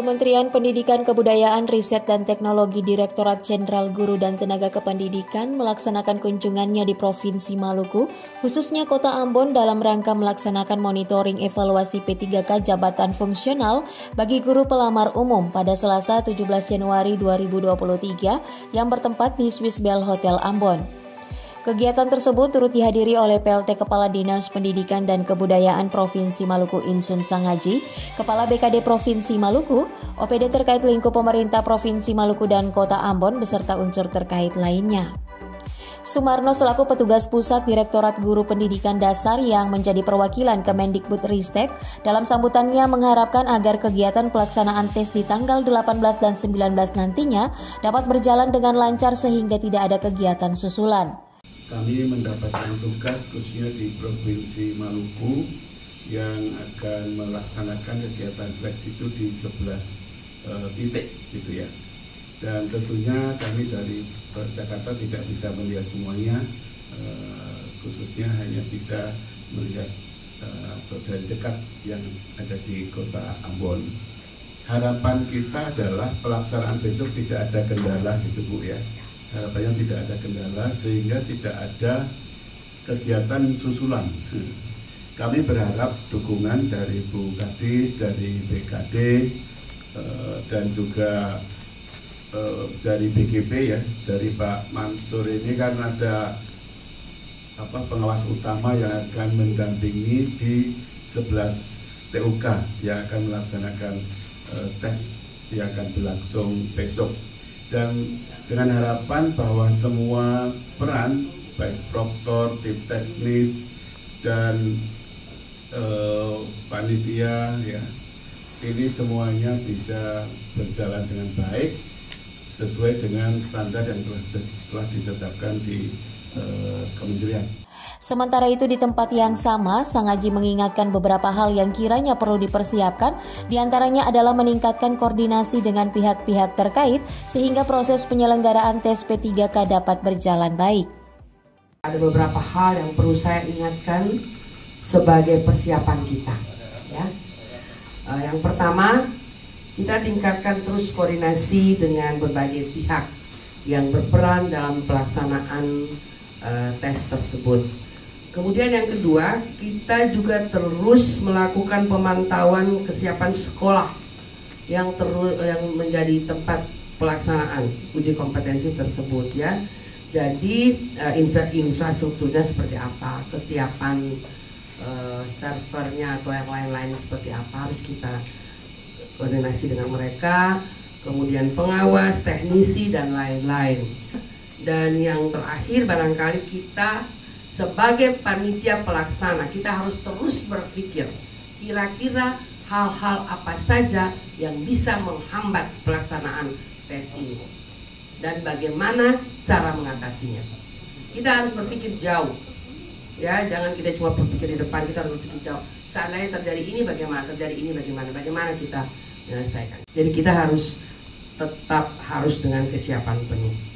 Kementerian Pendidikan Kebudayaan Riset dan Teknologi Direktorat Jenderal Guru dan Tenaga Kependidikan melaksanakan kunjungannya di Provinsi Maluku, khususnya Kota Ambon dalam rangka melaksanakan monitoring evaluasi P3K Jabatan Fungsional bagi guru pelamar umum pada Selasa 17 Januari 2023 yang bertempat di Swiss Bell Hotel Ambon. Kegiatan tersebut turut dihadiri oleh PLT Kepala Dinas Pendidikan dan Kebudayaan Provinsi Maluku Insun Sangaji, Kepala BKD Provinsi Maluku, OPD terkait lingkup pemerintah Provinsi Maluku dan Kota Ambon beserta unsur terkait lainnya. Sumarno selaku petugas pusat Direktorat Guru Pendidikan Dasar yang menjadi perwakilan Kemendikbudristek dalam sambutannya mengharapkan agar kegiatan pelaksanaan tes di tanggal 18 dan 19 nantinya dapat berjalan dengan lancar sehingga tidak ada kegiatan susulan. Kami mendapatkan tugas khususnya di Provinsi Maluku yang akan melaksanakan kegiatan seleksi itu di 11 titik gitu ya. Dan tentunya kami dari Jakarta tidak bisa melihat semuanya, khususnya hanya bisa melihat atau dari dekat yang ada di Kota Ambon. Harapan kita adalah pelaksanaan besok tidak ada kendala gitu Bu ya. Harapannya tidak ada kendala sehingga tidak ada kegiatan susulan. Kami berharap dukungan dari Bu Kadis, dari BKD, dan juga dari BGP ya, dari Pak Mansur ini kan ada pengawas utama yang akan mendampingi di 11 TUK yang akan melaksanakan tes yang akan berlangsung besok. Dan dengan harapan bahwa semua peran baik proktor, tim teknis dan panitia ya, ini semuanya bisa berjalan dengan baik sesuai dengan standar yang telah ditetapkan di kementerian. Sementara itu di tempat yang sama, Sangaji mengingatkan beberapa hal yang kiranya perlu dipersiapkan, diantaranya adalah meningkatkan koordinasi dengan pihak-pihak terkait sehingga proses penyelenggaraan tes P3K dapat berjalan baik. Ada beberapa hal yang perlu saya ingatkan sebagai persiapan kita. Ya. Yang pertama, kita tingkatkan terus koordinasi dengan berbagai pihak yang berperan dalam pelaksanaan tes tersebut. Kemudian yang kedua, kita juga terus melakukan pemantauan kesiapan sekolah yang menjadi tempat pelaksanaan uji kompetensi tersebut ya. Jadi infrastrukturnya seperti apa, kesiapan servernya atau yang lain-lain seperti apa harus kita koordinasi dengan mereka. Kemudian pengawas, teknisi dan lain-lain. Dan yang terakhir barangkali kita sebagai panitia pelaksana kita harus terus berpikir kira-kira hal-hal apa saja yang bisa menghambat pelaksanaan tes ini dan bagaimana cara mengatasinya. Kita harus berpikir jauh ya, jangan kita cuma berpikir di depan, kita harus berpikir jauh. Seandainya terjadi ini bagaimana, terjadi ini bagaimana kita menyelesaikan. Jadi kita harus tetap dengan kesiapan penuh.